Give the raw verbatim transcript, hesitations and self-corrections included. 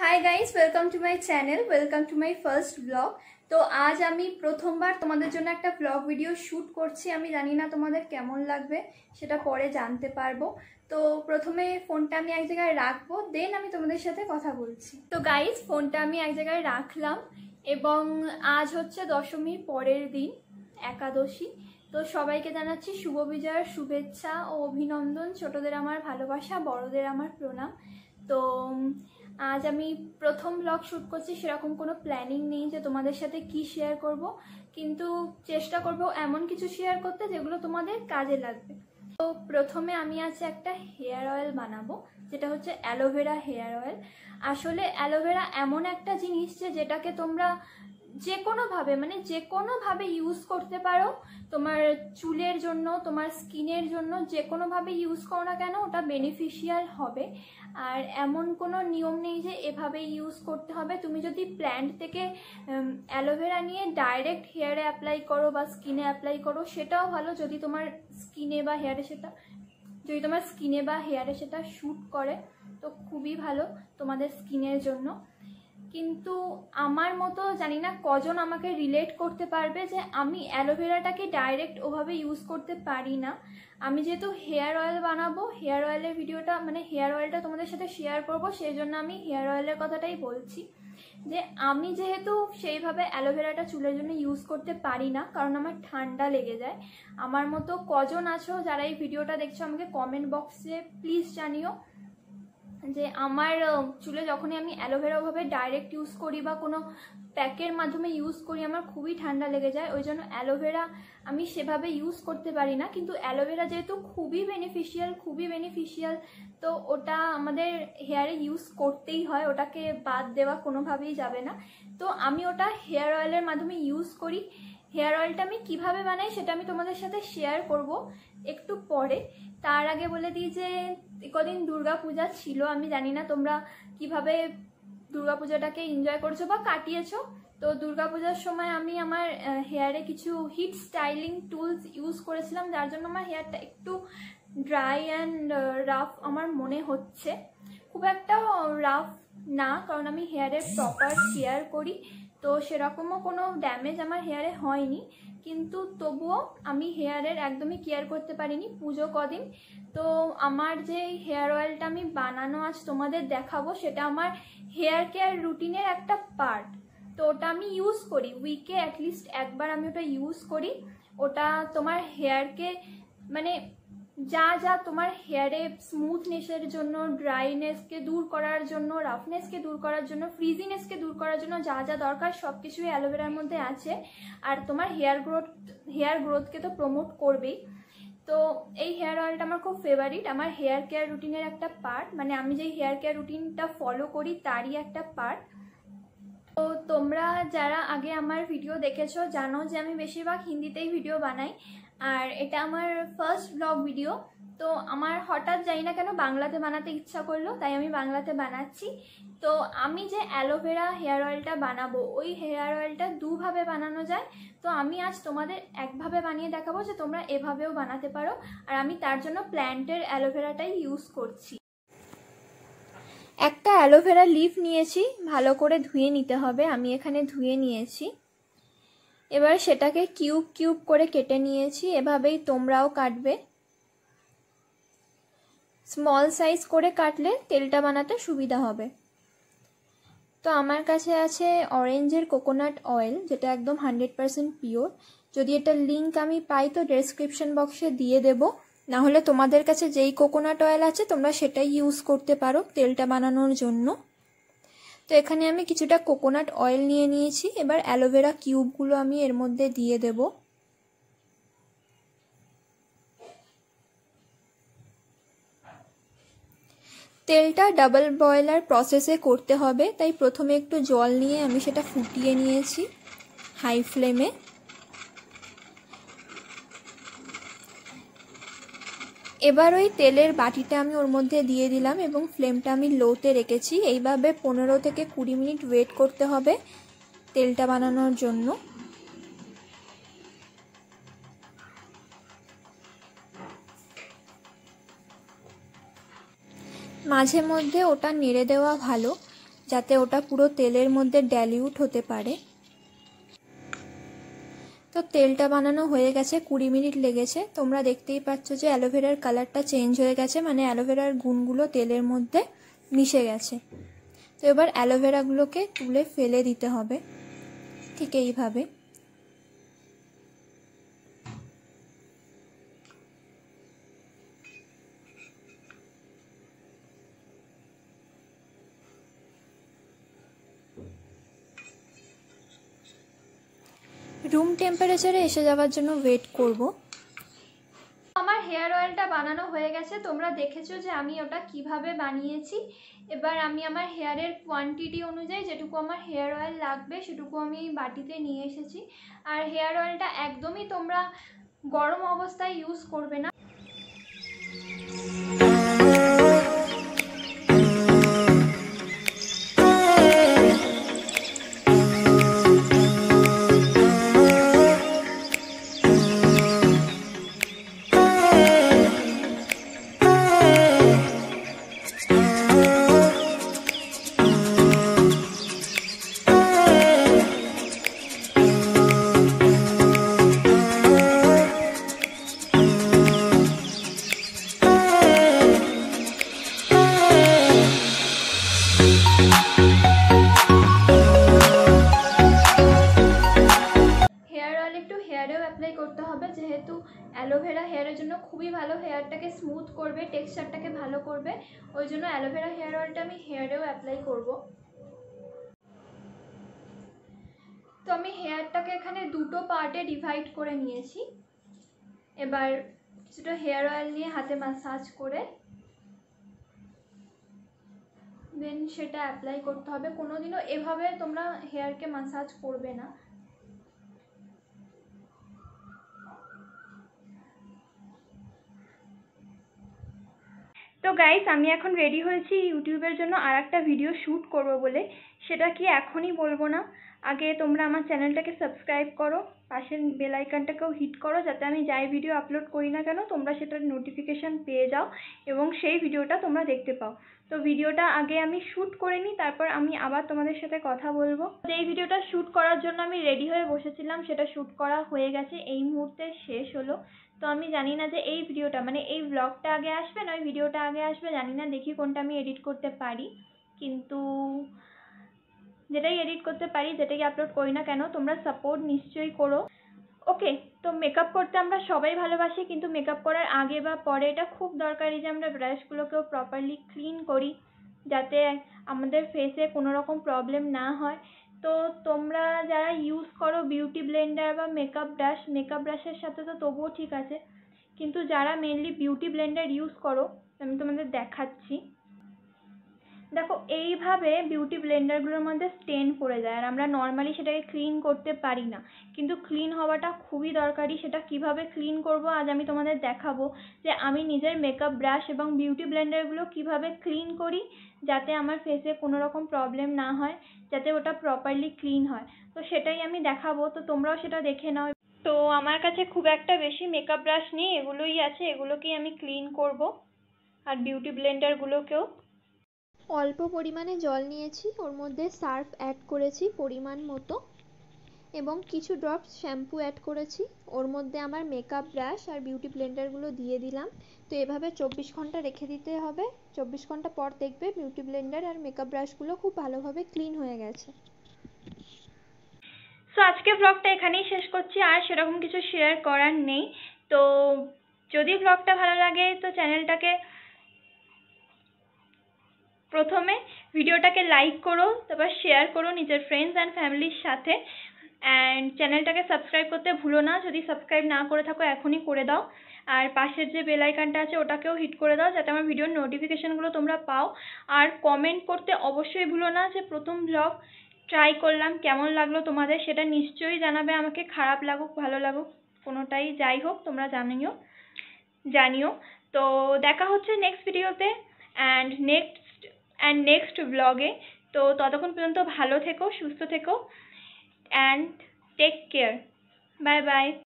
Hi guys, welcome to my channel, welcome to my first blog. तो आज আমি প্রথমবার তোমাদের জন্য একটা ব্লগ ভিডিও শুট করছি। আমি জানি না তোমাদের কেমন লাগবে, সেটা পরে জানতে পারবো। তো প্রথমে ফোনটা আমি এক জায়গায় রাখবো, দেন আমি তোমাদের সাথে কথা বলছি। তো গাইস, ফোনটা আমি এক জায়গায় রাখলাম এবং আজ হচ্ছে দশমীর পরের দিন, একাদশী। তো সবাইকে জানাচ্ছি শুভ বিজয়ের শুভেচ্ছা ও অভিনন্দন। ছোটদের আমার ভালোবাসা, বড়দের আমার প্রণাম। তো আজ আমি প্রথম ব্লগ শ্যুট করছি, সেরকম কোনো প্ল্যানিং নেই যে তোমাদের সাথে কি শেয়ার করব, কিন্তু চেষ্টা করব এমন কিছু শেয়ার করতে যেগুলো তোমাদের কাজে লাগবে। তো প্রথমে আমি আজ একটা হেয়ার অয়েল বানাবো, যেটা হচ্ছে অ্যালোভেরা হেয়ার অয়েল। আসলে অ্যালোভেরা এমন একটা জিনিস যে যেটাকে তোমরা যে কোনোভাবে মানে যে কোনোভাবে ইউজ করতে পারো। তোমার চুলের জন্য, তোমার স্কিনের জন্য যে কোনোভাবে ইউজ করো না কেন, ওটা বেনিফিশিয়াল হবে। আর এমন কোনো নিয়ম নেই যে এভাবে ইউজ করতে হবে। তুমি যদি প্ল্যান্ট থেকে অ্যালোভেরা নিয়ে ডাইরেক্ট হেয়ারে অ্যাপ্লাই করো বা স্কিনে অ্যাপ্লাই করো, সেটাও ভালো। যদি তোমার স্কিনে বা হেয়ারে সেটা যদি তোমার স্কিনে বা হেয়ারে সেটা শ্যুট করে, তো খুবই ভালো তোমাদের স্কিনের জন্য। কিন্তু আমার মতো জানি না কজন আমাকে রিলেট করতে পারবে যে আমি অ্যালোভেরাটাকে ডাইরেক্ট ওভাবে ইউজ করতে পারি না। আমি যেহেতু হেয়ার অয়েল বানাবো, হেয়ার অয়েলের ভিডিওটা মানে হেয়ার অয়েলটা তোমাদের সাথে শেয়ার করব, সেই জন্য আমি হেয়ার অয়েলের কথাটাই বলছি। যে আমি যেহেতু সেইভাবে অ্যালোভেরাটা চুলের জন্য ইউজ করতে পারি না, কারণ আমার ঠান্ডা লেগে যায়। আমার মতো কজন আছো যারা এই ভিডিওটা দেখছো, আমাকে কমেন্ট বক্সে প্লিজ জানিও যে আমার চুলে যখনই আমি অ্যালোভেরা ওভাবে ডাইরেক্ট ইউজ করি বা কোনো প্যাকের মাধ্যমে ইউজ করি, আমার খুবই ঠান্ডা লেগে যায়। ওই জন্য অ্যালোভেরা আমি সেভাবে ইউজ করতে পারি না। কিন্তু অ্যালোভেরা যেহেতু খুবই বেনিফিশিয়াল খুবই বেনিফিশিয়াল তো ওটা আমাদের হেয়ারে ইউজ করতেই হয়, ওটাকে বাদ দেওয়া কোনোভাবেই যাবে না। তো আমি ওটা হেয়ার অয়েলের মাধ্যমে ইউজ করি। হেয়ার অয়েলটা আমি কিভাবে বানাই সেটা আমি তোমাদের সাথে শেয়ার করব একটু পরে। তার আগে বলে দিই যে কদিন দুর্গা পূজা ছিল, আমি জানি না তোমরা কিভাবে দুর্গা পূজাটাকে এনজয় করছো বা কাটিয়েছো। তো দুর্গা পূজার সময় আমি আমার হেয়ারে কিছু হিট স্টাইলিং টুলস ইউজ করেছিলাম, যার জন্য আমার হেয়ারটা একটু ড্রাই অ্যান্ড রাফ আমার মনে হচ্ছে। খুব একটা রাফ না, কারণ আমি হেয়ারের প্রপার কেয়ার করি, তো সেরকমও কোনো ড্যামেজ আমার হেয়ারে হয়নি। কিন্তু তবুও আমি হেয়ারের একদমই কেয়ার করতে পারিনি পুজো কদিন। তো আমার যে হেয়ার অয়েলটা আমি বানানো আজ তোমাদের দেখাবো, সেটা আমার হেয়ার কেয়ার রুটিনের একটা পার্ট। তো ওটা আমি ইউজ করি উইকে অ্যাটলিস্ট একবার, আমি ওটা ইউজ করি। ওটা তোমার হেয়ারকে মানে যা যা তোমার হেয়ারে স্মুথনেসের জন্য, ড্রাইনেসকে দূর করার জন্য, রাফনেসকে দূর করার জন্য, ফ্রিজিনেসকে দূর করার জন্য যা যা দরকার সব কিছুই অ্যালোভেরার মধ্যে আছে। আর তোমার হেয়ার গ্রোথ হেয়ার গ্রোথকে তো প্রমোট করবেই। তো এই হেয়ার অয়েলটা আমার খুব ফেভারিট, আমার হেয়ার কেয়ার রুটিনের একটা পার্ট। মানে আমি যেই হেয়ার কেয়ার রুটিনটা ফলো করি তারই একটা পার্ট। তো তোমরা যারা আগে আমার ভিডিও দেখেছো জানো যে আমি বেশিরভাগ হিন্দিতেই ভিডিও বানাই, আর এটা আমার ফার্স্ট ব্লগ ভিডিও। তো আমার হঠাৎ জানি না কেন বাংলাতে বানাতে ইচ্ছা করলো, তাই আমি বাংলাতে বানাচ্ছি। তো আমি যে অ্যালোভেরা হেয়ার অয়েলটা বানাবো, ওই হেয়ার অয়েলটা দুভাবে বানানো যায়। তো আমি আজ তোমাদের একভাবে বানিয়ে দেখাবো যে তোমরা এভাবেও বানাতে পারো। আর আমি তার জন্য প্ল্যান্টের অ্যালোভেরাটাই ইউজ করছি। একটা অ্যালোভেরা লিফ নিয়েছি, ভালো করে ধুয়ে নিতে হবে। আমি এখানে ধুয়ে নিয়েছি। এবার সেটাকে কিউব কিউব করে কেটে নিয়েছি, এভাবেই তোমরাও কাটবে। স্মল সাইজ করে কাটলে তেলটা বানাতে সুবিধা হবে। তো আমার কাছে আছে অরেঞ্জের কোকোনাট অয়েল, যেটা একদম হান্ড্রেড পারসেন্ট পিওর। যদি এটার লিঙ্ক আমি পাই তো ডেসক্রিপশন বক্সে দিয়ে দেবো, না হলে তোমাদের কাছে যেই কোকোনাট অয়েল আছে তোমরা সেটাই ইউজ করতে পারো তেলটা বানানোর জন্য। তো এখানে আমি কিছুটা কোকোনাট অয়েল নিয়ে নিয়েছি। এবার অ্যালোভেরা কিউবগুলো আমি এর মধ্যে দিয়ে দেব। তেলটা ডাবল বয়লার প্রসেসে করতে হবে, তাই প্রথমে একটু জল নিয়ে আমি সেটা ফুটিয়ে নিয়েছি হাই ফ্লেমে। এবার ওই তেলের বাটিটা আমি ওর মধ্যে দিয়ে দিলাম এবং ফ্লেমটা আমি লোতে রেখেছি। এইভাবে পনেরো থেকে কুড়ি মিনিট ওয়েট করতে হবে তেলটা বানানোর জন্য। মাঝে মধ্যে ওটা নেড়ে দেওয়া ভালো, যাতে ওটা পুরো তেলের মধ্যে ডাইলিউট হতে পারে। তো তেলটা বানানো হয়ে গেছে, কুড়ি মিনিট লেগেছে। তোমরা দেখতেই পাচ্ছ যে অ্যালোভেরার কালারটা চেঞ্জ হয়ে গেছে, মানে অ্যালোভেরার গুণগুলো তেলের মধ্যে মিশে গেছে। তো এবার অ্যালোভেরাগুলোকে তুলে ফেলে দিতে হবে ঠিক এইভাবে। রুম টেম্পারেচারে এসে যাওয়ার জন্য ওয়েট করব। আমার হেয়ার অয়েলটা বানানো হয়ে গেছে, তোমরা দেখেছো যে আমি ওটা কিভাবে বানিয়েছি। এবার আমি আমার হেয়ারের কোয়ান্টিটি অনুযায়ী যেটুকু আমার হেয়ার অয়েল লাগবে সেটুকু আমি বাটিতে নিয়ে এসেছি। আর হেয়ার অয়েলটা একদমই তোমরা গরম অবস্থায় ইউজ করবে না। হেয়ারেও অ্যাপ্লাই করতে হবে, যেহেতু অ্যালোভেরা হেয়ারের জন্য খুবই ভালো, হেয়ারটাকে স্মুথ করবে, টেক্সচারটাকে ভালো করবে। ওই জন্য অ্যালোভেরা হেয়ার অয়েলটা আমি হেয়ারেও অ্যাপ্লাই করব। তো আমি হেয়ারটাকে এখানে দুটো পার্টে ডিভাইড করে নিয়েছি। এবার কিছুটা হেয়ার অয়েল নিয়ে হাতে ম্যাসাজ করে দেন সেটা অ্যাপ্লাই করতে হবে। কোনোদিনও এভাবে তোমরা হেয়ারকে ম্যাসাজ করবে না। তো গাইস, আমি এখন রেডি হয়েছি ইউটিউবের জন্য আর একটা ভিডিও শ্যুট করব বলে। সেটা কি এখনই বলবো না, আগে তোমরা আমার চ্যানেলটাকে সাবস্ক্রাইব করো, পাশের বেল আইকনটাকেও হিট করো, যাতে আমি যাই ভিডিও আপলোড করি না কেন তোমরা সেটার নোটিফিকেশান পেয়ে যাও এবং সেই ভিডিওটা তোমরা দেখতে পাও। তো ভিডিওটা আগে আমি শ্যুট করে নিই, তারপর আমি আবার তোমাদের সাথে কথা বলবো। এই ভিডিওটা শ্যুট করার জন্য আমি রেডি হয়ে বসেছিলাম, সেটা শ্যুট করা হয়ে গেছে, এই মুহূর্তে শেষ হলো। তো আমি জানি না যে এই ভিডিওটা মানে এই ব্লগটা আগে আসবে না ওই ভিডিওটা আগে আসবে, জানি না, দেখি কোনটা আমি এডিট করতে পারি। কিন্তু যেটাই এডিট করতে পারি, যেটাই আপলোড করি না কেন তোমরা সাপোর্ট নিশ্চয়ই করো। ওকে, তো মেকআপ করতে আমরা সবাই ভালোবাসি, কিন্তু মেকআপ করার আগে বা পরে এটা খুব দরকারি যে আমরা ব্রাশগুলোকেও প্রপারলি ক্লিন করি, যাতে আমাদের ফেসে কোনো রকম প্রবলেম না হয়। তো তোমরা যারা ইউজ করো বিউটি ব্লেন্ডার বা মেকআপ ব্রাশ, মেকআপ ব্রাশের সাথে তো তবুও ঠিক আছে, কিন্তু যারা মেনলি বিউটি ব্লেন্ডার ইউজ করো, আমি তোমাদের দেখাচ্ছি। দেখো, এইভাবে বিউটি ব্লেন্ডারগুলোর মধ্যে স্টেন পড়ে যায় আর আমরা নর্মালি সেটাকে ক্লিন করতে পারি না, কিন্তু ক্লিন হওয়াটা খুবই দরকারি। সেটা কিভাবে ক্লিন করব আজ আমি তোমাদের দেখাবো, যে আমি নিজের মেকআপ ব্রাশ এবং বিউটি ব্লেন্ডারগুলো কিভাবে ক্লিন করি যাতে আমার ফেসে কোনো রকম প্রবলেম না হয়, যাতে ওটা প্রপারলি ক্লিন হয়। তো সেটাই আমি দেখাবো, তো তোমরাও সেটা দেখে নাও। তো আমার কাছে খুব একটা বেশি মেকআপ ব্রাশ নেই, এগুলোই আছে, এগুলোকেই আমি ক্লিন করব, আর বিউটি ব্লেন্ডারগুলোকেও। অল্প পরিমাণে জল নিয়েছি, ওর মধ্যে সার্ফ অ্যাড করেছি পরিমাণ মতো এবং কিছু ড্রপস শ্যাম্পু অ্যাড করেছি। ওর মধ্যে আমার মেকআপ ব্রাশ আর বিউটি ব্লেন্ডারগুলো দিয়ে দিলাম। তো এভাবে চব্বিশ ঘন্টা রেখে দিতে হবে। চব্বিশ ঘন্টা পর দেখবে বিউটি ব্লেন্ডার আর মেকআপ ব্রাশগুলো খুব ভালোভাবে ক্লিন হয়ে গেছে। সো আজকে ব্লগটা এখানেই শেষ করছি, আর সেরকম কিছু শেয়ার করার নেই। তো যদি ব্লগটা ভালো লাগে তো চ্যানেলটাকে প্রথমে ভিডিওটাকে লাইক করো, তারপর শেয়ার করো নিজের ফ্রেন্ডস অ্যান্ড ফ্যামিলির সাথে, অ্যান্ড চ্যানেলটাকে সাবস্ক্রাইব করতে ভুলো না। যদি সাবস্ক্রাইব না করে থাকো এখনই করে দাও, আর পাশের যে বেল আইকনটা আছে ওটাকেও হিট করে দাও, যাতে আমার ভিডিওর নোটিফিকেশানগুলো তোমরা পাও। আর কমেন্ট করতে অবশ্যই ভুলো না যে প্রথম ব্লগ ট্রাই করলাম, কেমন লাগলো তোমাদের সেটা নিশ্চয়ই জানাবে আমাকে। খারাপ লাগুক ভালো লাগুক কোনোটাই যাই হোক তোমরা জানিও জানিও তো দেখা হচ্ছে নেক্সট ভিডিওতে অ্যান্ড নেক্সট অ্যান্ড নেক্সট ব্লগে। তো ততক্ষণ পর্যন্ত ভালো থেকো, সুস্থ থেকো, and take care. Bye by.